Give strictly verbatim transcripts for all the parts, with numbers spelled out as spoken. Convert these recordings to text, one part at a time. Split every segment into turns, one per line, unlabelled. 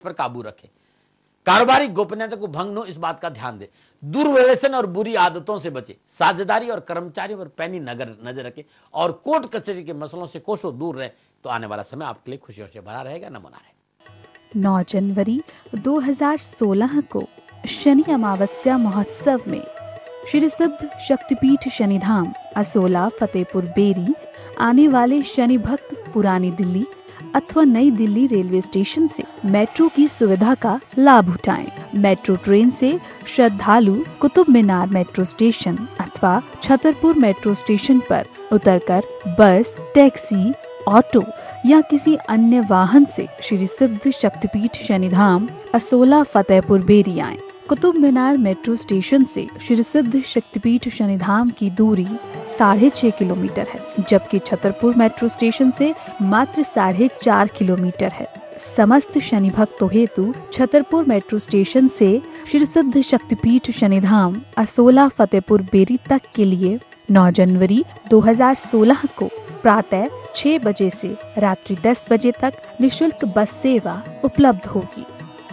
पर काबू रखें। कारोबारी गोपनीयता को भंग न हो, इस बात का ध्यान दें। दुर्व्यसन और बुरी आदतों से बचे। साझेदारी और कर्मचारियों पर पैनी नजर नजर रखें और कोर्ट कचहरी के मसलों से कोसों दूर रहे, तो आने वाला समय आपके लिए खुशियों से भरा रहेगा। नमो नारायण।
नौ जनवरी दो हज़ार सोलह को शनि अमावस्या महोत्सव में श्री सिद्ध शक्तिपीठ शनिधाम असोला फतेहपुर बेरी आने वाले शनि भक्त पुरानी दिल्ली अथवा नई दिल्ली रेलवे स्टेशन से मेट्रो की सुविधा का लाभ उठाएं। मेट्रो ट्रेन से श्रद्धालु कुतुब मीनार मेट्रो स्टेशन अथवा छतरपुर मेट्रो स्टेशन पर उतरकर बस, टैक्सी, ऑटो या किसी अन्य वाहन से श्री सिद्ध शक्तिपीठ शनिधाम असोला फतेहपुर बेरी आएं। कुतुब मीनार मेट्रो स्टेशन से श्री सिद्ध शक्तिपीठ शनिधाम की दूरी साढ़े छह किलोमीटर है, जबकि छतरपुर मेट्रो स्टेशन से मात्र साढ़े चार किलोमीटर है। समस्त शनि भक्तों हेतु छतरपुर मेट्रो स्टेशन से श्री सिद्ध शक्तिपीठ शनिधाम असोला फतेहपुर बेरी तक के लिए नौ जनवरी दो हज़ार सोलह को प्रातः छह बजे से रात्रि दस बजे तक निशुल्क बस सेवा उपलब्ध होगी।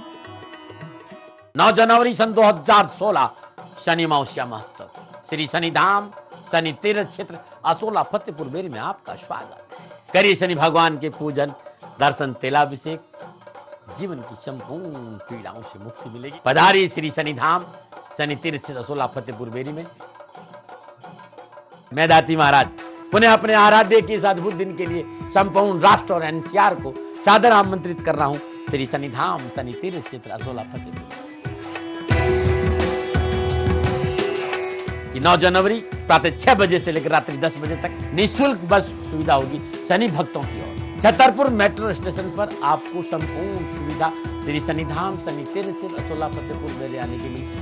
नौ जनवरी सन दो हज़ार सोलह शनि अमावस्या महोत्सव श्री शनिधाम शनि तीर्थ क्षेत्र असोला फतेहपुर बेरी में आपका स्वागत। करिए शनि भगवान के पूजन, दर्शन, तेलाभिषेक, जीवन की संपूर्ण पीड़ाओं से मुक्ति मिलेगी। पधारिए श्री शनिधाम शनि तीर्थ क्षेत्र असोला फतेहपुर बेरी में। मैं दाती महाराज पुनः अपने आराध्य के इस अद्भुत दिन के लिए संपूर्ण राष्ट्र और एनसीआर को सादर आमंत्रित कर रहा हूं श्री शनिधाम शनि तीर्थ क्षेत्र असोला फतेहपुर कि नौ जनवरी प्रातः छह बजे से लेकर रात्रि दस बजे तक निःशुल्क बस सुविधा होगी शनि भक्तों की ओर। छतरपुर मेट्रो स्टेशन पर आपको संपूर्ण सुविधा श्री शनिधाम शनि तीर्थ क्षेत्र असोला फतेहपुर बेरी आने के लिए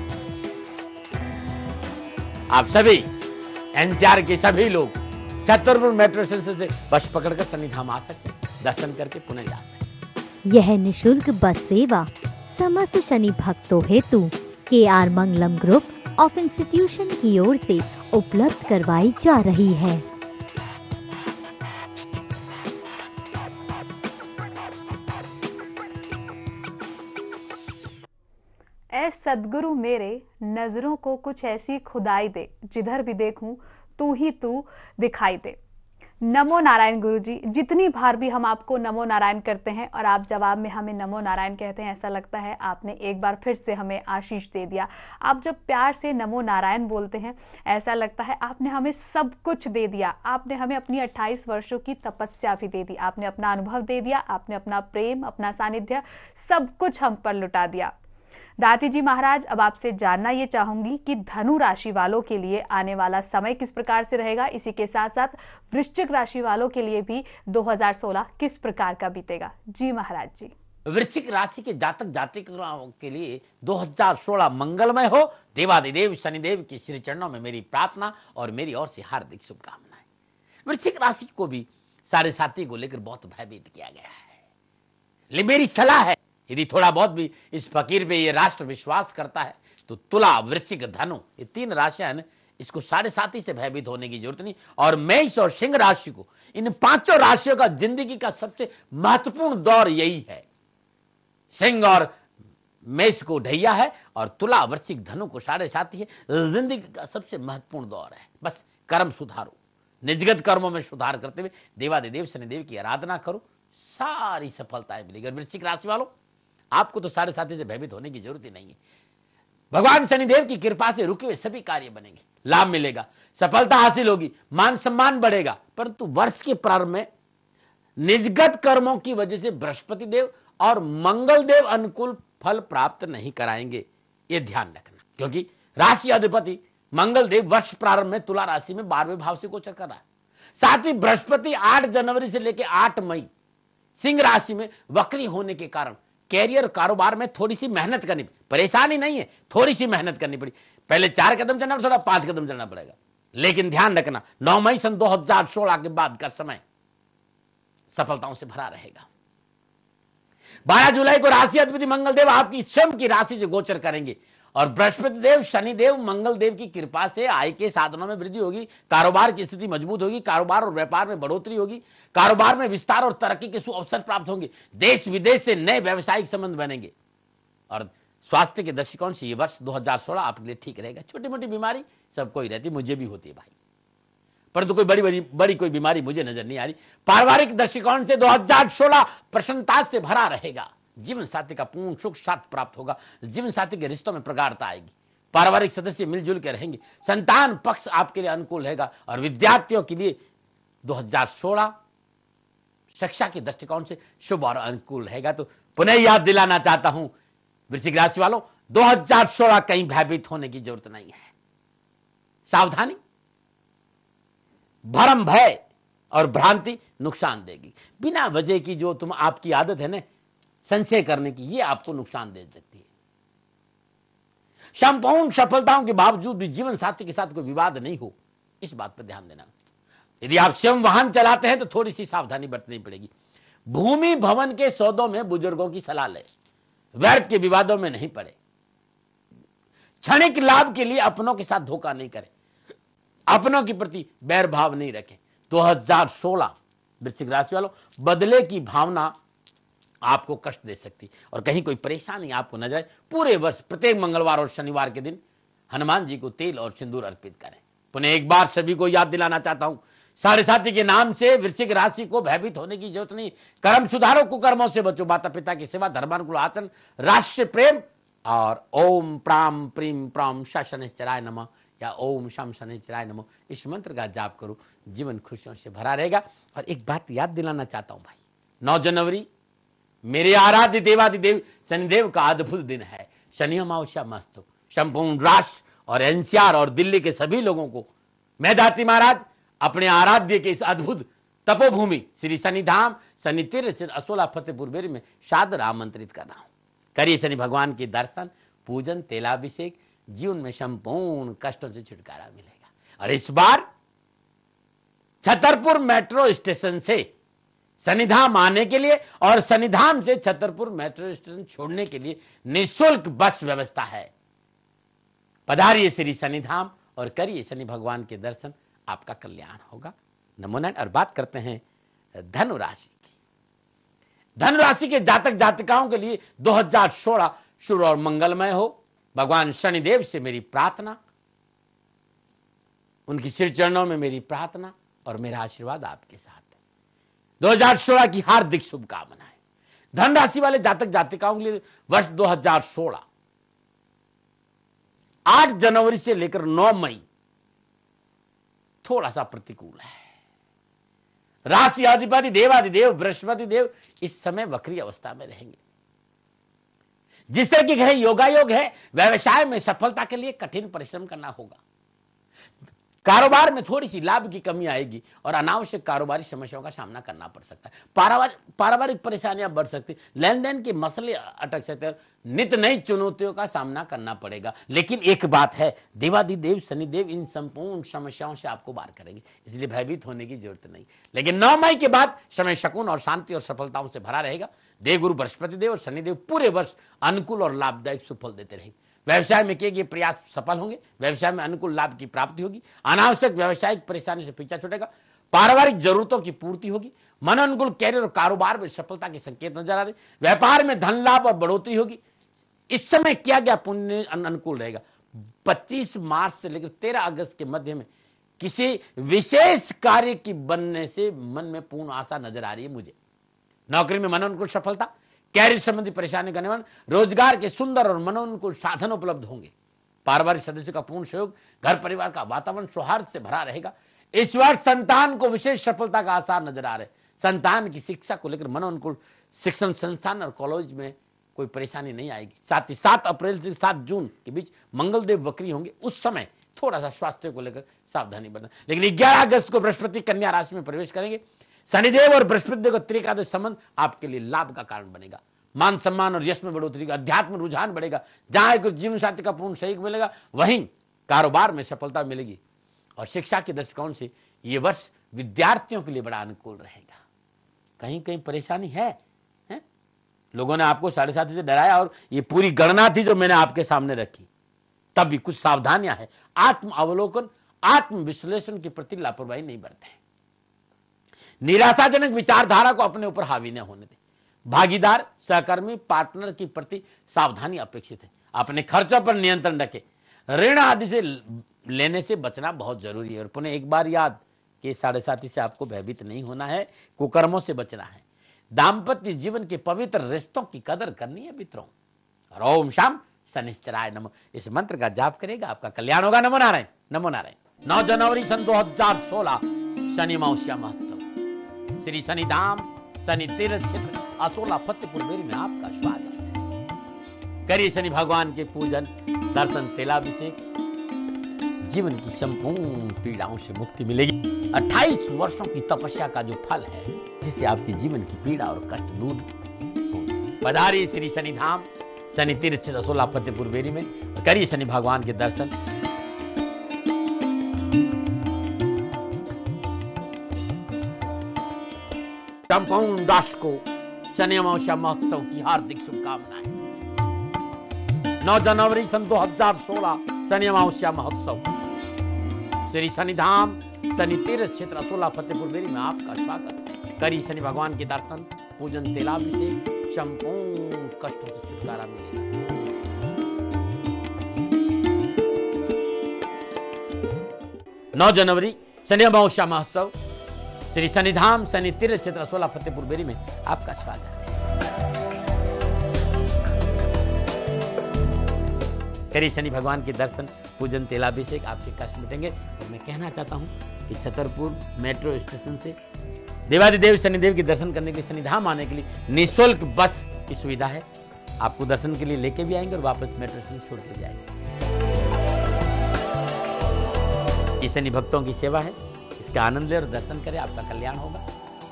आप सभी एनसीआर के सभी लोग छतरपुर मेट्रो स्टेशन से बस पकड़कर शनिधाम आ सकते, दर्शन करके पुनः जा सकते।
यह निशुल्क बस सेवा समस्त शनि भक्तों हेतु K R Mangalam group of institution की ओर से उपलब्ध करवाई जा रही है।
ऐ सद्गुरु मेरे नजरों को कुछ ऐसी खुदाई दे, जिधर भी देखूं तू ही तू दिखाई दे। नमो नारायण गुरु जी। जितनी बार भी हम आपको नमो नारायण करते हैं और आप जवाब में हमें नमो नारायण कहते हैं, ऐसा लगता है आपने एक बार फिर से हमें आशीष दे दिया। आप जब प्यार से नमो नारायण बोलते हैं, ऐसा लगता है आपने हमें सब कुछ दे दिया। आपने हमें अपनी अट्ठाईस वर्षों की तपस्या भी दे दी, आपने अपना अनुभव दे दिया, आपने अपना प्रेम, अपना सानिध्य, सब कुछ हम पर लुटा दिया। दाती जी महाराज, अब आपसे जानना ये चाहूंगी कि धनु राशि वालों के लिए आने वाला समय किस प्रकार से रहेगा, इसी के साथ साथ वृश्चिक राशि वालों के लिए भी दो हज़ार सोलह किस प्रकार का बीतेगा। जी महाराज जी।
वृश्चिक राशि के जातक जातिकाओं के लिए दो हज़ार सोलह मंगलमय हो। देवादिदेव शनिदेव के श्री चरणों में मेरी प्रार्थना और मेरी ओर से हार्दिक शुभकामनाएं। वृश्चिक राशि को भी साढ़े साथी को लेकर बहुत भयभीत किया गया है। मेरी सलाह है, यदि थोड़ा बहुत भी इस फकीर पे ये राष्ट्र विश्वास करता है तो तुला, वृश्चिक, धनु, ये तीन राशियां हैं, इसको साढ़े साथी से भयभीत होने की जरूरत नहीं। और मेष और सिंह राशि को, इन पांचों राशियों का जिंदगी का सबसे महत्वपूर्ण दौर यही है। सिंह और मेष को ढैया है और तुला, वृश्चिक, धनु को साढ़े साथी है। जिंदगी का सबसे महत्वपूर्ण दौर है। बस कर्म सुधारो, निजगत कर्मों में सुधार करते हुए देवादिदेव शनिदेव की आराधना करो, सारी सफलताएं मिलेगी। वृश्चिक राशि वालों, आपको तो साढ़े साथी से भयभीत होने की जरूरत ही नहीं है। भगवान शनिदेव की कृपा से रुके हुए सभी कार्य बनेंगे, लाभ मिलेगा, सफलता हासिल होगी, मान सम्मान बढ़ेगा। परंतु वर्ष के प्रारंभ में निजगत कर्मों की वजह से बृहस्पति देव और मंगल देव अनुकूल फल प्राप्त नहीं कराएंगे, यह ध्यान रखना। क्योंकि राशि अधिपति मंगल देव वर्ष प्रारंभ में तुला राशि में बारहवें भाव से गोचर कर रहा है। साथ ही बृहस्पति आठ जनवरी से लेकर आठ मई सिंह राशि में वक्री होने के कारण कैरियर, कारोबार में थोड़ी सी मेहनत करनी, परेशानी नहीं है, थोड़ी सी मेहनत करनी पड़ी। पहले चार कदम चलना, थोड़ा पांच कदम चलना पड़ेगा। लेकिन ध्यान रखना, नौ मई सन दो हज़ार सोलह के बाद का समय सफलताओं से भरा रहेगा। बारह जुलाई को राशि अधिपति मंगल देव आपकी स्वयं की राशि से गोचर करेंगे और बृहस्पति देव, शनि देव, मंगल देव की कृपा से आय के साधनों में वृद्धि होगी, कारोबार की स्थिति मजबूत होगी, कारोबार और व्यापार में बढ़ोतरी होगी, कारोबार में विस्तार और तरक्की के सुअवसर प्राप्त होंगे, देश विदेश से नए व्यवसायिक संबंध बनेंगे। और स्वास्थ्य के दृष्टिकोण से ये वर्ष दो हज़ार सोलह आपके लिए ठीक रहेगा। छोटी मोटी बीमारी सबको ही रहती, मुझे भी होती है भाई, परंतु कोई बड़ी बड़ी बड़ी कोई बीमारी मुझे नजर नहीं आ रही। पारिवारिक दृष्टिकोण से दो हज़ार सोलह प्रसन्नता से भरा रहेगा। जीवन साथी का पूर्ण सुख साथ प्राप्त होगा। जीवन साथी के रिश्तों में प्रगाढ़ता आएगी। पारिवारिक सदस्य मिलजुल के रहेंगे। संतान पक्ष आपके लिए अनुकूल रहेगा। और विद्यार्थियों के लिए दो हज़ार सोलह शिक्षा के दृष्टिकोण से शुभ और अनुकूल रहेगा। तो पुनः याद दिलाना चाहता हूं वृश्चिक राशि वालों, दो हज़ार सोलह कहीं भयभीत होने की जरूरत नहीं है। सावधानी, भरम, भय और भ्रांति नुकसान देगी। बिना वजह की जो तुम आपकी आदत है ना संशय करने की, ये आपको नुकसान दे सकती है। संपूर्ण सफलताओं के बावजूद भी जीवन साथी के साथ कोई विवाद नहीं हो, इस बात पर ध्यान देना। यदि आप स्वयं वाहन चलाते हैं तो थोड़ी सी सावधानी बरतनी पड़ेगी। भूमि भवन के सौदों में बुजुर्गों की सलाह ले, व्यर्थ के विवादों में नहीं पड़े। क्षणिक लाभ के लिए अपनों के साथ धोखा नहीं करें, अपनों के प्रति बैर भाव नहीं रखें। दो हज़ार सोलह वृश्चिक राशि वालों, बदले की भावना आपको कष्ट दे सकती और कहीं कोई परेशानी आपको न जाए। पूरे वर्ष प्रत्येक मंगलवार और शनिवार के दिन हनुमान जी को तेल और सिंदूर अर्पित करें। पुनः एक बार सभी को याद दिलाना चाहता हूं, साढ़े साथी के नाम से वृश्चिक राशि को भयभीत होने की जरूरत नहीं। कर्म सुधारो, कुकर्मों से बचो, माता पिता की सेवा, धर्मानुकूल आचरण, राष्ट्र प्रेम और ओम प्राम प्रीम प्राम शनिश्चराय नमः या ओम शम शनिश्चराय नमः, इस मंत्र का जाप करो। जीवन खुशियों से भरा रहेगा। और एक बात याद दिलाना चाहता हूं भाई, नौ जनवरी मेरे आराध्य देवादिदेव शनिदेव का अद्भुत दिन है। शनि अमावस्या मस्त हो। संपूर्ण राष्ट्र और एनसीआर और दिल्ली के सभी लोगों को मैं दाती महाराज अपने आराध्य के इस अद्भुत तपोभूमि श्री शनिधाम शनि तीर्थ असोला फतेहपुर बेरी में सादर आमंत्रित कर रहा हूं। करिए शनि भगवान के दर्शन, पूजन, तेलाभिषेक, जीवन में संपूर्ण कष्टों से छुटकारा मिलेगा। और इस बार छतरपुर मेट्रो स्टेशन से शनिधाम आने के लिए और शनिधाम से छतरपुर मेट्रो स्टेशन छोड़ने के लिए निःशुल्क बस व्यवस्था है। पधारिए श्री शनिधाम और करिए शनि भगवान के दर्शन, आपका कल्याण होगा। नमो नारायण। और बात करते हैं धनु राशि की। धनु राशि के जातक जातिकाओं के लिए दो हज़ार सोलह शुभ और मंगलमय हो। भगवान शनिदेव से मेरी प्रार्थना, उनकी सिर चरणों में मेरी प्रार्थना और मेरा आशीर्वाद आपके साथ है। दो हज़ार सोलह की हार्दिक शुभकामनाएं। धन राशि वाले जातक जातिकाओं के लिए वर्ष दो हज़ार सोलह आठ जनवरी से लेकर नौ मई थोड़ा सा प्रतिकूल है। राशि अधिपति देवादिदेव बृहस्पति देव इस समय वक्री अवस्था में रहेंगे। जिस तरह के ग्रह योगायोग है, व्यवसाय में सफलता के लिए कठिन परिश्रम करना होगा। कारोबार में थोड़ी सी लाभ की कमी आएगी और अनावश्यक कारोबारी समस्याओं का सामना करना पड़ सकता है। पारिवारिक परेशानियां बढ़ सकती, लेन देन के मसले अटक सकते हैं, नित नई चुनौतियों का सामना करना पड़ेगा। लेकिन एक बात है, देवादिदेव शनिदेव इन संपूर्ण समस्याओं से आपको बाहर करेंगे, इसलिए भयभीत होने की जरूरत नहीं। लेकिन नौ मई के बाद समय शकुन और शांति और सफलताओं से भरा रहेगा। देवगुरु बृहस्पति देव और शनिदेव पूरे वर्ष अनुकूल और लाभदायक सुफल देते रहेंगे। व्यवसाय में किए गए प्रयास सफल होंगे। व्यवसाय में अनुकूल लाभ की प्राप्ति होगी। अनावश्यक व्यवसायिक परेशानी से पीछा छूटेगा। पारिवारिक जरूरतों की पूर्ति होगी। मन अनुकूल कैरियर और कारोबार में सफलता के संकेत नजर आ रहे। व्यापार में धन लाभ और बढ़ोतरी होगी। इस समय किया गया पुण्य अनुकूल रहेगा। पच्चीस मार्च से लेकर तेरह अगस्त के मध्य में किसी विशेष कार्य की बनने से मन में पूर्ण आशा नजर आ रही है मुझे। नौकरी में मन अनुकूल सफलता, कैरियर संबंधी परेशानी का निवारण, रोजगार के सुंदर और मनोनुकूल साधन उपलब्ध होंगे। पारिवारिक सदस्यों का पूर्ण सहयोग, घर परिवार का वातावरण सौहार्द से भरा रहेगा। इस वर्ष संतान को विशेष सफलता का आसार नजर आ रहे। संतान की शिक्षा को लेकर मनोनुकूल शिक्षण संस्थान और कॉलेज में कोई परेशानी नहीं आएगी। साथ ही सात अप्रैल से सात जून के बीच मंगलदेव वक्री होंगे। उस समय थोड़ा सा स्वास्थ्य को लेकर सावधानी बरतना। लेकिन ग्यारह अगस्त को बृहस्पति कन्या राशि में प्रवेश करेंगे। शनिदेव और बृहस्पति देव का त्रिकादश संबंध आपके लिए लाभ का कारण बनेगा। मान सम्मान और यश में बढ़ोतरी का, अध्यात्म रुझान बढ़ेगा। जहां एक जीवन साथी का पूर्ण सहयोग मिलेगा, वहीं कारोबार में सफलता मिलेगी। और शिक्षा के दृष्टिकोण से यह वर्ष विद्यार्थियों के लिए बड़ा अनुकूल रहेगा। कहीं कहीं परेशानी है, है? लोगों ने आपको साढ़े साथी से डराया और ये पूरी गणना थी जो मैंने आपके सामने रखी। तब भी कुछ सावधानियां हैं। आत्म अवलोकन, आत्म विश्लेषण के प्रति लापरवाही नहीं बरतें। निराशाजनक विचारधारा को अपने ऊपर हावी न होने दें। भागीदार, सहकर्मी, पार्टनर के प्रति सावधानी अपेक्षित है। अपने खर्चों पर नियंत्रण रखें। ऋण आदि से लेने से बचना बहुत जरूरी है। और पुनः एक बार याद कि साढ़े साथी से आपको भयभीत नहीं होना है, कुकर्मों से बचना है। दाम्पत्य जीवन के पवित्र रिश्तों की कदर करनी है मित्रों। और ओम शाम शनिश्चराय नमः इस मंत्र का जाप करेगा, आपका कल्याण होगा। नमो नारायण, नमो नारायण। नौ जनवरी सन दो हजार सोलह शनि अमावस्या महोत्सव, श्री शनिधाम शनि तीर्थ क्षेत्र असोला फतेहपुर बेरी में आपका स्वागत। करिए शनि भगवान के पूजन, दर्शन, तेलाभिषेक। जीवन की संपूर्ण पीड़ाओं से मुक्ति मिलेगी। अट्ठाईस वर्षों की तपस्या का जो फल है, जिससे आपके जीवन की पीड़ा और कष्ट दूर होंगे। पधारिए श्री शनिधाम शनि तीर्थ क्षेत्र असोला फतेहपुर बेरी में, करिए शनि भगवान के दर्शन। संपूर्ण राष्ट्र को शनि अमावस्या महोत्सव की हार्दिक शुभकामनाएं। नौ जनवरी सन दो हजार सोलह शनि अमावस्या महोत्सव, श्री शनिधाम शनि तीर्थ क्षेत्र असोला फतेहपुर बेरी में आपका स्वागत। करिए शनि भगवान के दर्शन, पूजन, तेलाभिषेक। संपूर्ण कष्टों से छुटकारा मिलेगा। नौ जनवरी शनि अमावस्या महोत्सव, श्री शनिधाम शनि तीर्थ क्षेत्र असोला फतेहपुर बेरी में आपका स्वागत है। करिए शनि भगवान के दर्शन, पूजन, तेलाभिषेक, आपके कष्ट मिटेंगे। और मैं कहना चाहता हूं कि छतरपुर मेट्रो स्टेशन से देवादिदेव शनिदेव के दर्शन करने के लिए, शनिधाम आने के लिए निःशुल्क बस की सुविधा है। आपको दर्शन के लिए लेके भी आएंगे और वापस मेट्रो स्टेशन छोड़ के जाएंगे। ये शनि भक्तों की सेवा है, इसका आनंद ले और दर्शन करें, आपका कल्याण होगा।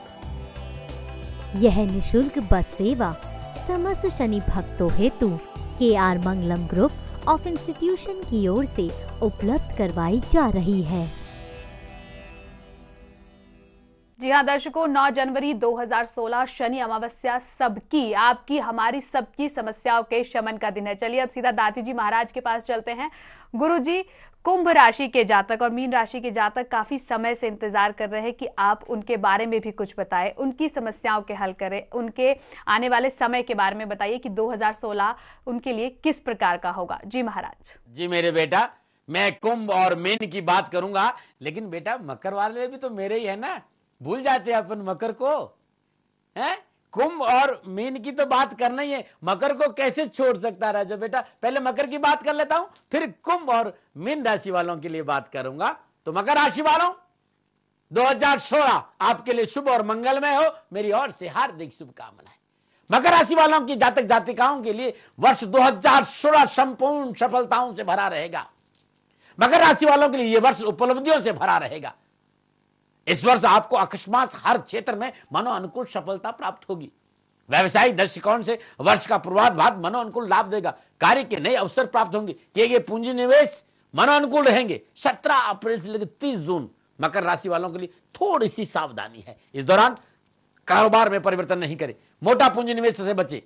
यह निशुल्क बस सेवा समस्त शनि भक्तों हेतु K R Mangalam group of institution की ओर से उपलब्ध करवाई जा रही है।
जी हाँ दर्शकों, नौ जनवरी दो हजार सोलह शनि अमावस्या सबकी, आपकी, हमारी सबकी समस्याओं के शमन का दिन है। चलिए अब सीधा दाती जी महाराज के पास चलते हैं। गुरु जी, कुंभ राशि के जातक और मीन राशि के जातक काफी समय से इंतजार कर रहे हैं कि आप उनके बारे में भी कुछ बताएं, उनकी समस्याओं के हल करें, उनके आने वाले समय के बारे में बताइए कि दो हजार सोलह उनके लिए किस प्रकार का होगा। जी महाराज।
जी मेरे बेटा, मैं कुंभ और मीन की बात करूंगा, लेकिन बेटा मकर वाले भी तो मेरे ही है ना, भूल जाते हैं अपन मकर को, हैं? कुंभ और मीन की तो बात करना ही है, मकर को कैसे छोड़ सकता राजा बेटा। पहले मकर की बात कर लेता हूं, फिर कुंभ और मीन राशि वालों के लिए बात करूंगा। तो मकर राशि वालों, दो हजार सोलह आपके लिए शुभ और मंगलमय हो, मेरी ओर से हार्दिक शुभकामनाएं। मकर राशि वालों की जातक जातिकाओं के लिए वर्ष दो हजार सोलह संपूर्ण सफलताओं से भरा रहेगा। मकर राशि वालों के लिए यह वर्ष उपलब्धियों से भरा रहेगा। इस वर्ष आपको अकस्मात हर क्षेत्र में मनोअनुकूल सफलता प्राप्त होगी। व्यवसायिक दृष्टिकोण से वर्ष का पूर्वाधार मनोअनुकूल लाभ देगा। कार्य के नए अवसर प्राप्त होंगे। किए गए पूंजी निवेश मनोअनुकूल रहेंगे। सत्रह अप्रैल से लेकर तीस जून मकर राशि वालों के लिए थोड़ी सी सावधानी है। इस दौरान कारोबार में परिवर्तन नहीं करें, मोटा पूंजी निवेश से बचे,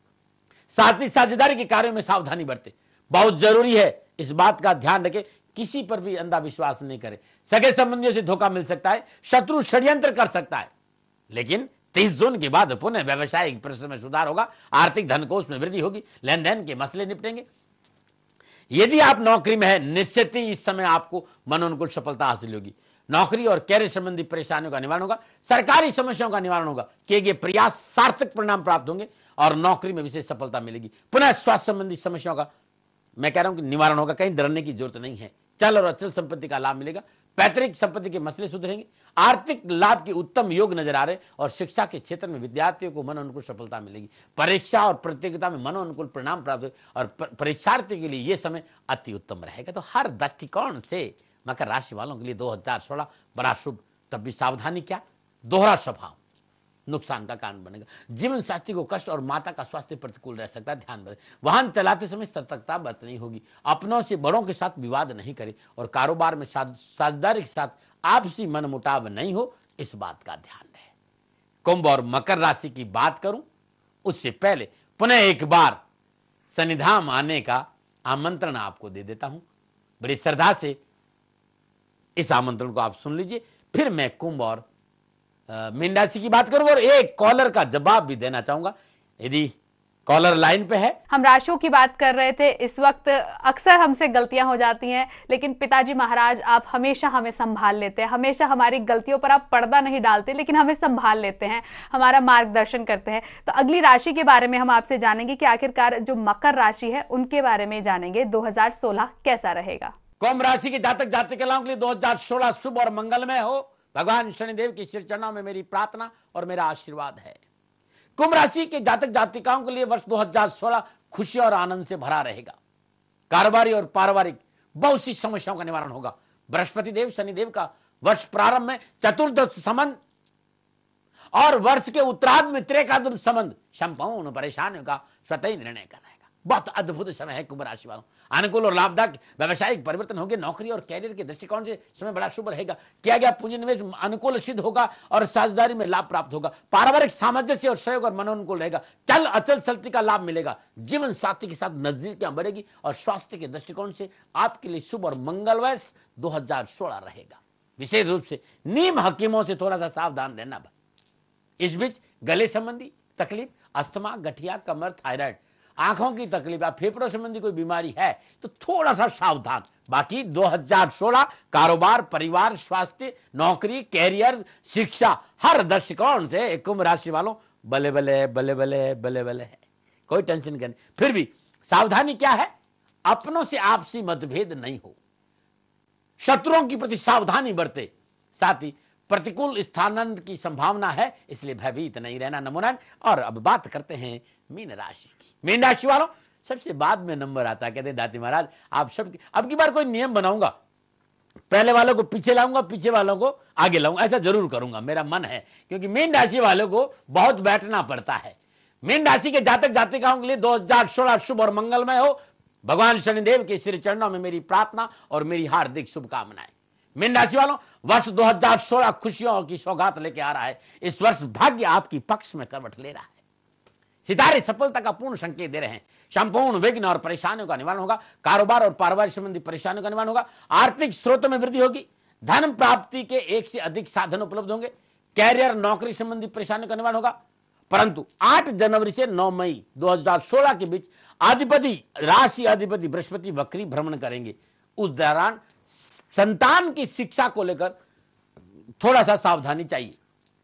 साथ ही साझेदारी के कार्यों में सावधानी बरते, बहुत जरूरी है। इस बात का ध्यान रखें, किसी पर भी अंधा विश्वास नहीं करें। सगे संबंधियों से धोखा मिल सकता है, शत्रु षड्यंत्र कर सकता है, लेकिन तीस जून के बाद पुनः व्यवसायिक परिस्थिति में सुधार होगा। आर्थिक धनकोष में वृद्धि होगी। लेन देन के मसले निपटेंगे। यदि आप नौकरी में है, निश्चित ही इस समय आपको मनोनुकूल सफलता हासिल होगी। नौकरी और कैरियर संबंधी परेशानियों का निवारण होगा। सरकारी समस्याओं का निवारण होगा। किए गए प्रयास सार्थक परिणाम प्राप्त होंगे और नौकरी में विशेष सफलता मिलेगी। पुनः स्वास्थ्य संबंधी समस्याओं का मैं कह रहा हूं कि निवारण होगा। कहीं डरने की जरूरत नहीं है। चल और अचल संपत्ति का लाभ मिलेगा। पैतृक संपत्ति के मसले सुधरेंगे। आर्थिक लाभ के उत्तम योग नजर आ रहे और शिक्षा के क्षेत्र में विद्यार्थियों को मनोअनुकूल सफलता मिलेगी। परीक्षा और प्रतियोगिता में मनोअनुकूल परिणाम प्राप्त होगा और परीक्षार्थी के लिए यह समय अति उत्तम रहेगा। तो हर दृष्टिकोण से मकर राशि वालों के लिए दो हजार सोलह बड़ा शुभ। तब भी सावधानी क्या, दोहरा स्वभाव नुकसान का कारण बनेगा। जीवन साथी को कष्ट और माता का स्वास्थ्य प्रतिकूल रह सकता है, ध्यान रखें। वाहन चलाते समय सतर्कता बरतनी होगी। अपनों से बड़ों के साथ विवाद नहीं करें और कारोबार में साझेदारी के साथ आपसी मनमुटाव नहीं हो, इस बात का ध्यान रहे। कुंभ और मकर राशि की बात करूं उससे पहले पुनः एक बार शनिधाम आने का आमंत्रण आपको दे देता हूं। बड़ी श्रद्धा से इस आमंत्रण को आप सुन लीजिए, फिर मैं कुंभ और मीन राशि की बात करूंगा और एक कॉलर का जवाब भी देना चाहूंगा, यदि कॉलर लाइन पे है।
हम राशियों की बात कर रहे थे। इस वक्त अक्सर हमसे गलतियां हो जाती हैं, लेकिन पिताजी महाराज आप हमेशा हमें संभाल लेते हैं, हमेशा हमारी गलतियों पर आप पर्दा नहीं डालते, लेकिन हमें संभाल लेते हैं, हमारा मार्गदर्शन करते हैं। तो अगली राशि के बारे में हम आपसे जानेंगे कि आखिरकार जो मकर राशि है उनके बारे में जानेंगे, दो हजार सोलह कैसा रहेगा।
कुंभ राशि के जातक जातिकाओं के लिए दो हजार सोलह शुभ और मंगलमय हो, भगवान शनिदेव की श्री चरणों में मेरी प्रार्थना और मेरा आशीर्वाद है। कुंभ राशि के जातक जातिकाओं के लिए वर्ष दो हजार सोलह खुशी और आनंद से भरा रहेगा। कारोबारी और पारिवारिक बहुत सी समस्याओं का निवारण होगा। बृहस्पति देव शनिदेव का वर्ष प्रारंभ में चतुर्दश संबंध और वर्ष के उत्तरार्ध में त्रेकादश संबंध संपूर्ण परेशानियों का स्वतः ही निर्णय कराएगा। बहुत अद्भुत समय है कुंभ राशि वालों। अनुकूल और लाभदायक व्यवसायिक परिवर्तन होंगे। नौकरी और कैरियर के दृष्टिकोण से समय बड़ा शुभ रहेगा। किया गया पूंजी निवेश अनुकूल सिद्ध होगा और साझेदारी में लाभ प्राप्त होगा। पारिवारिक सामंजस्य और सहयोग और मनोनुकूल रहेगा। चल अचल चलती का लाभ मिलेगा। जीवन साथी के साथ नजदीकियां बढ़ेगी और स्वास्थ्य के दृष्टिकोण से आपके लिए शुभ और मंगल वर्ष दो हजार सोलह रहेगा। विशेष रूप से नीम हकीमों से थोड़ा सा सावधान रहना। इस बीच गले संबंधी तकलीफ, अस्थमा, गठिया, कमर, थायराइड, आंखों की तकलीफ या फेफड़ों संबंधी कोई बीमारी है तो थोड़ा सा सावधान। बाकी दो हजार सोलह कारोबार, परिवार, स्वास्थ्य, नौकरी, कैरियर, शिक्षा हर दृष्टिकोण से कुंभ राशि वालों बले बले बले बले बले बले है। कोई टेंशन करनी। फिर भी सावधानी क्या है? अपनों से आपसी मतभेद नहीं हो, शत्रुओं की प्रति सावधानी बरते, साथ ही प्रतिकूल स्थानांतरण की संभावना है, इसलिए भयभीत नहीं रहना। नमूना। और अब बात करते हैं मीन राशि की। मीन राशि वालों सबसे बाद में नंबर आता है। कहते हैं दाती महाराज आप सब अब की बार कोई नियम बनाऊंगा, पहले वालों को पीछे लाऊंगा, पीछे वालों को आगे लाऊंगा, ऐसा जरूर करूंगा, मेरा मन है, क्योंकि मीन राशि वालों को बहुत बैठना पड़ता है। मीन राशि के जातक जातिकाओं के लिए दो हजार सोलह शुभ और मंगलमय हो। भगवान शनिदेव के श्री चरणों में मेरी प्रार्थना और मेरी हार्दिक शुभकामनाएं। मीन राशि वालों वर्ष दो हजार सोलह खुशियों की सौगात लेके आ रहा है। इस वर्ष भाग्य आपकी पक्ष में करवट ले रहा है। सितारे सफलता का पूर्ण संकेत दे रहे हैं। संपूर्ण विघ्न और परेशानियों का निवारण होगा। कारोबार और पारिवारिक संबंधी परेशानियों का निवारण होगा। आर्थिक स्रोतों में वृद्धि होगी। धन प्राप्ति के एक से अधिक साधन उपलब्ध होंगे। कैरियर, नौकरी संबंधी परेशानियों का निवारण होगा। परंतु आठ जनवरी से नौ मई दो हजार सोलह के बीच अधिपति राशि अधिपति बृहस्पति वक्री भ्रमण करेंगे। उस दौरान संतान की शिक्षा को लेकर थोड़ा सा सावधानी चाहिए,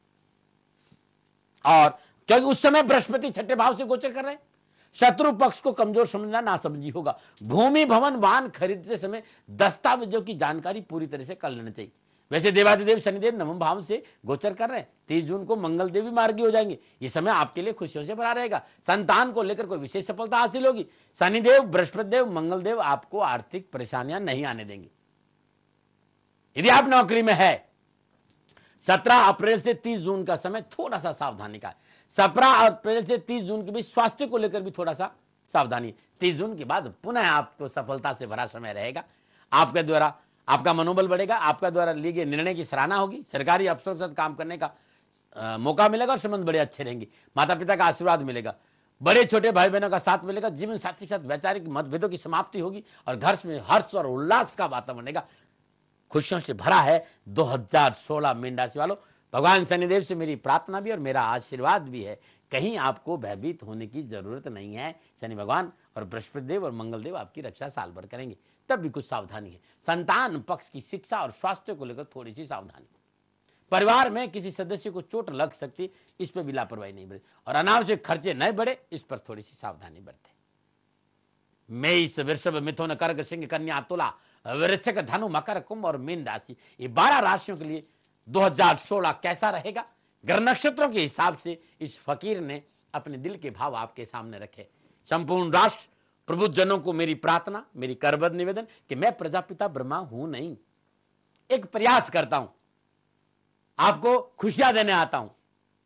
और क्योंकि उस समय बृहस्पति छठे भाव से गोचर कर रहे हैं। शत्रु पक्ष को कमजोर समझना ना समझी होगा। भूमि, भवन, वाहन खरीदते समय दस्तावेजों की जानकारी पूरी तरह से कर लेना चाहिए। वैसे देवादिदेव शनिदेव नवम भाव से गोचर कर रहे हैं। तीस जून को मंगल देव भी मार्गी हो जाएंगे। ये समय आपके लिए खुशियों से भरा रहेगा। संतान को लेकर कोई विशेष सफलता हासिल होगी। शनिदेव, बृहस्पति देव, मंगल देव आपको आर्थिक परेशानियां नहीं आने देंगे। यदि आप नौकरी में है, सत्रह अप्रैल से तीस जून का समय थोड़ा सा सावधानी का है। सत्रह अप्रैल से तीस जून के बीच स्वास्थ्य को लेकर भी थोड़ा सा सावधानी। तीस जून के बाद पुनः आपको सफलता से भरा समय रहेगा। आपके द्वारा आपका मनोबल बढ़ेगा। आपका द्वारा लिए गए निर्णय की सराहना होगी। सरकारी अफसरों के साथ काम करने का आ, मौका मिलेगा और संबंध बड़े अच्छे रहेंगे। माता पिता का आशीर्वाद मिलेगा। बड़े छोटे भाई बहनों का साथ मिलेगा। जीवन साथी के साथ वैचारिक मतभेदों की समाप्ति होगी और घर में हर्ष और उल्लास का वातावरण बनेगा। खुशियों से भरा है दो हजार सोलह मीन राशि वालों। भगवान शनिदेव से मेरी प्रार्थना भी और मेरा आशीर्वाद भी है, कहीं आपको भयभीत होने की जरूरत नहीं है। शनि भगवान और बृहस्पति देव और मंगल देव आपकी रक्षा साल भर करेंगे। तब भी कुछ सावधानी है। संतान पक्ष की शिक्षा और स्वास्थ्य को लेकर थोड़ी सी सावधानी। परिवार में किसी सदस्य को चोट लग सकती, इस पर भी लापरवाही नहीं बरते। और अनावश्यक खर्चे न बढ़े, इस पर थोड़ी सी सावधानी बरते। मेष, वृषभ, मिथुन, कर्क, सिंह, कन्या, तुला, वृश्चिक, धनु, मकर, कुंभ और मीन राशि, ये बारह राशियों के लिए दो हजार सोलह कैसा रहेगा? ग्रह नक्षत्रों के हिसाब से इस फकीर ने अपने दिल के भाव आपके सामने रखे। संपूर्ण राष्ट्र प्रबुद्धजनों को मेरी प्रार्थना, मेरी करबद्ध निवेदन कि मैं प्रजापिता ब्रह्मा हूं नहीं, एक प्रयास करता हूं, आपको खुशियां देने आता हूं।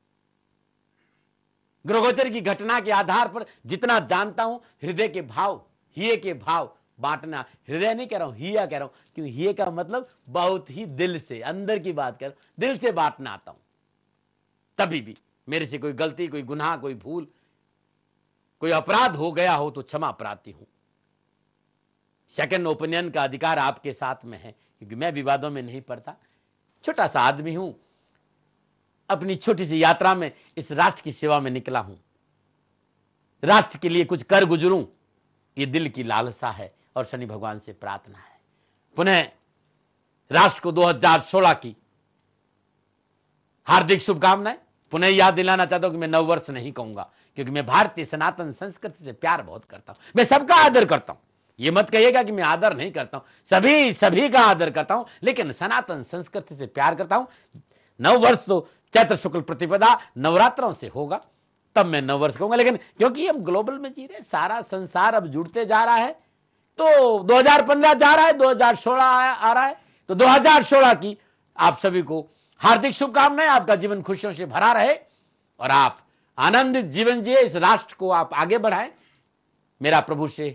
ग्रहोगोचर की घटना के आधार पर जितना जानता हूं, हृदय के भाव, हिये के भाव बांटना। हृदय नहीं कह रहा हूं, हिया कह रहा हूं, क्योंकि हिये का मतलब बहुत ही दिल से, अंदर की बात कर, दिल से बांटना आता हूं। तभी भी मेरे से कोई गलती, कोई गुनाह, कोई भूल, कोई अपराध हो गया हो तो क्षमा प्रार्थी हूं। सेकंड ओपिनियन का अधिकार आपके साथ में है, क्योंकि मैं विवादों में नहीं पड़ता। छोटा सा आदमी हूं, अपनी छोटी सी यात्रा में इस राष्ट्र की सेवा में निकला हूं, राष्ट्र के लिए कुछ कर गुजरूं, ये दिल की लालसा है और शनि भगवान से प्रार्थना है। पुनः राष्ट्र को दो हज़ार सोलह की हार्दिक शुभकामनाएं। पुनः याद दिलाना चाहता हूं कि मैं नव वर्ष नहीं कहूंगा, क्योंकि मैं भारतीय सनातन संस्कृति से प्यार बहुत करता हूं, मैं सबका आदर करता हूं। ये मत कहिएगा कि मैं आदर नहीं करता हूं, सभी सभी का आदर करता हूं, लेकिन सनातन संस्कृति से प्यार करता हूं। नव वर्ष तो चैत्र शुक्ल प्रतिपदा नवरात्रों से होगा, तब मैं नव वर्ष कहूंगा। लेकिन क्योंकि हम ग्लोबल में जी रहे, सारा संसार अब जुड़ते जा रहा है, तो दो हज़ार पंद्रह जा रहा है, दो हज़ार सोलह आ रहा है, तो दो हज़ार सोलह की आप सभी को हार्दिक शुभकामनाएं। आपका जीवन खुशियों से भरा रहे और आप आनंदित जीवन जिए, इस राष्ट्र को आप आगे बढ़ाएं। मेरा प्रभु से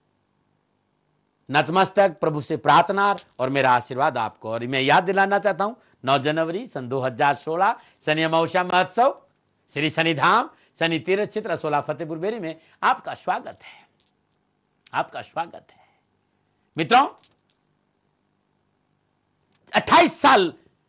नतमस्तक, प्रभु से प्रार्थना और मेरा आशीर्वाद आपको। और मैं याद दिलाना चाहता हूं, नौ जनवरी सन दो हज़ार सोलह शनि अमावस्या महोत्सव श्री शनिधाम शनि तीर्थ क्षेत्र असोला फतेहपुर बेरी में आपका स्वागत है, आपका स्वागत है। मित्रों, अट्ठाईस साल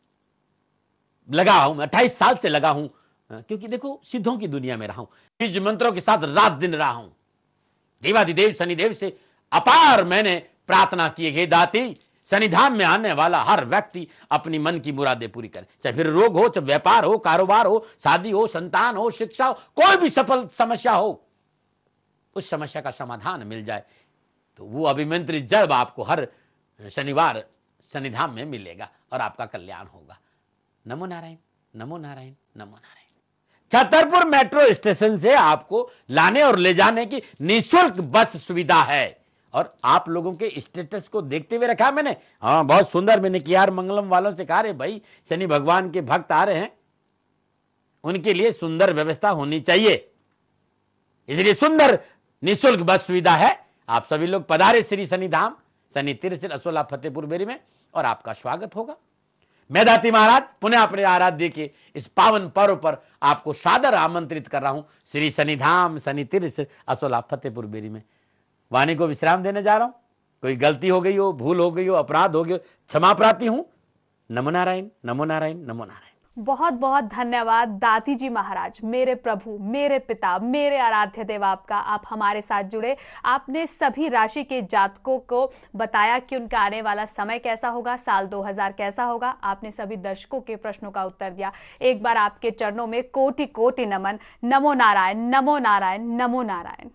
लगा हूं, अट्ठाईस साल से लगा हूं, क्योंकि देखो सिद्धों की दुनिया में रहा हूं, बीज मंत्रों के साथ रात दिन रहा हूं। देवाधिदेव शनिदेव से अपार मैंने प्रार्थना की है, दाती शनिधाम में आने वाला हर व्यक्ति अपनी मन की मुरादें पूरी करे, चाहे फिर रोग हो, चाहे व्यापार हो, कारोबार हो, शादी हो, संतान हो, शिक्षा हो, कोई भी सफल समस्या हो, उस समस्या का समाधान मिल जाए, तो वो अभिमंत्रित जब आपको हर शनिवार शनिधाम में मिलेगा और आपका कल्याण होगा। नमो नारायण, नमो नारायण, नमो नारायण। छतरपुर मेट्रो स्टेशन से आपको लाने और ले जाने की निःशुल्क बस सुविधा है, और आप लोगों के स्टेटस को देखते हुए रखा मैंने। हाँ, बहुत सुंदर। मैंने किया यार मंगलम वालों से कहा, रे भाई शनि भगवान के भक्त आ रहे हैं, उनके लिए सुंदर व्यवस्था होनी चाहिए, इसलिए सुंदर निःशुल्क बस सुविधा है। आप सभी लोग पधारे श्री शनिधाम शनि तीर्थ असोला फतेहपुर बेरी में, और आपका स्वागत होगा। मैं दाती महाराज पुनः अपने आराध्य के इस पावन पर्व पर आपको सादर आमंत्रित कर रहा हूं श्री शनिधाम शनि तीर्थ असोला फतेहपुर बेरी में। वाणी को विश्राम देने जा रहा हूं। कोई गलती हो गई हो, भूल हो गई हो, अपराध हो गया, क्षमा प्रार्थी हूं। नमो नारायण, नमो नारायण, नमो नारायण।
बहुत बहुत धन्यवाद दाती जी महाराज, मेरे प्रभु, मेरे पिता, मेरे आराध्य देव आपका। आप हमारे साथ जुड़े, आपने सभी राशि के जातकों को बताया कि उनका आने वाला समय कैसा होगा, साल दो हज़ार कैसा होगा। आपने सभी दर्शकों के प्रश्नों का उत्तर दिया। एक बार आपके चरणों में कोटि कोटि नमन। नमो नारायण, नमो नारायण, नमो नारायण।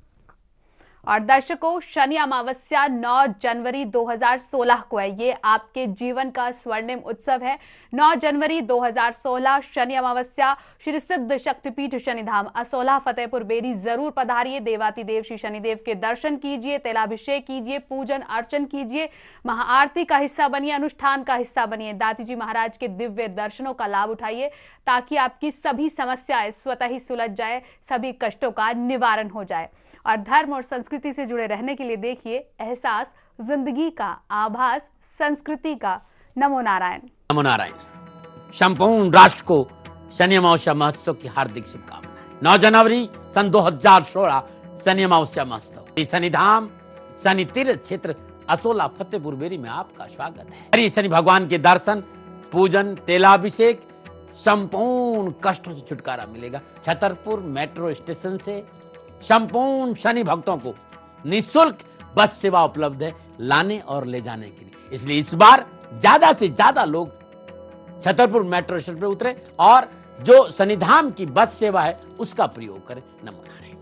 और दर्शकों, शनि अमावस्या नौ जनवरी दो हज़ार सोलह को है। ये आपके जीवन का स्वर्णिम उत्सव है। नौ जनवरी दो हज़ार सोलह शनि अमावस्या, श्री सिद्ध शक्तिपीठ शनिधाम असोला फतेहपुर बेरी जरूर पधारिए। देवातिदेव श्री शनिदेव के दर्शन कीजिए, तेलाभिषेक कीजिए, पूजन अर्चन कीजिए, महाआरती का हिस्सा बनिए, अनुष्ठान का हिस्सा बनिए। दाती जी महाराज के दिव्य दर्शनों का लाभ उठाइए, ताकि आपकी सभी समस्याएं स्वतः ही सुलझ जाए, सभी कष्टों का निवारण हो जाए। और धर्म और संस्कृति से जुड़े रहने के लिए देखिए एहसास जिंदगी का आभास संस्कृति का। नमो नारायण,
नमो नारायण। संपूर्ण राष्ट्र को शनि अमावस्या महोत्सव की हार्दिक शुभकामनाएं। नौ जनवरी सन दो हज़ार सोलह शनि अमावस्या महोत्सव शनिधाम शनि तीर्थ क्षेत्र असोला फतेहपुर बेरी में आपका स्वागत है। हरि शनि भगवान के दर्शन, पूजन, तेलाभिषेक, संपूर्ण कष्टों से छुटकारा मिलेगा। छतरपुर मेट्रो स्टेशन से संपूर्ण शनि भक्तों को निःशुल्क बस सेवा उपलब्ध है लाने और ले जाने के लिए। इसलिए इस बार ज्यादा से ज्यादा लोग छतरपुर मेट्रो स्टेशन पर उतरे और जो शनिधाम की बस सेवा है उसका प्रयोग करें। नमो नारायण।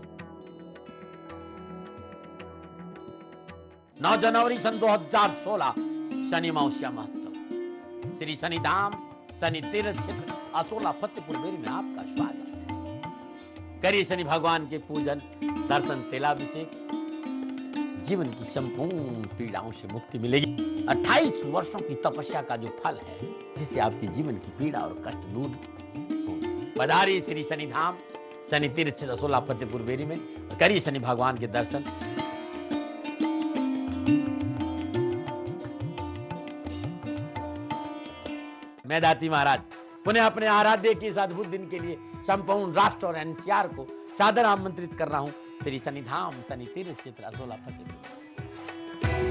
नौ जनवरी सन दो हज़ार सोलह शनि अमावस्या महोत्सव श्री शनिधाम शनि तीर्थ क्षेत्र असोला फतेहपुर बेरी में आपका स्वागत है। करिए शनि भगवान के पूजन, दर्शन, तेलाभिषेक, जीवन की संपूर्ण पीड़ाओं से मुक्ति मिलेगी। अट्ठाईस वर्षों की तपस्या का जो फल है, जिससे आपके जीवन की पीड़ा और कष्ट दूर हो। पधारिए श्री शनिधाम शनि तीर्थ असोला फतेहपुर बेरी में, करिए शनि भगवान के दर्शन। मैं दाती महाराज पुनः अपने आराध्य के इस अद्भुत दिन के लिए संपूर्ण राष्ट्र और एनसीआर को सादर आमंत्रित कर रहा हूं श्री शनिधाम शनि तीर्थ क्षेत्र असोला फतेहपुर।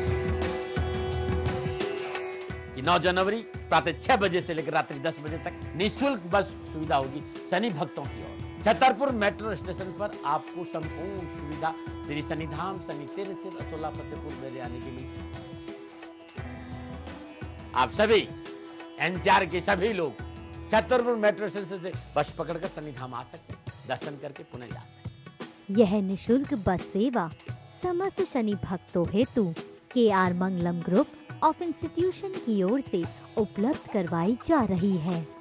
कि नौ जनवरी प्रातः छह बजे से लेकर रात्रि दस बजे तक निःशुल्क बस सुविधा होगी शनि भक्तों की ओर। छतरपुर मेट्रो स्टेशन पर आपको संपूर्ण सुविधा श्री शनिधाम शनि तीर्थ असोला फतेहपुर मेले आने के लिए। आप सभी एनसीआर के सभी लोग छतरपुर मेट्रो स्टेशन से बस पकड़कर शनिधाम आ सकते हैं, दर्शन करके पुनः जा सकते हैं।
यह निशुल्क बस सेवा समस्त शनि भक्तों हेतु K R Mangalam group of institution की ओर से उपलब्ध करवाई जा रही है।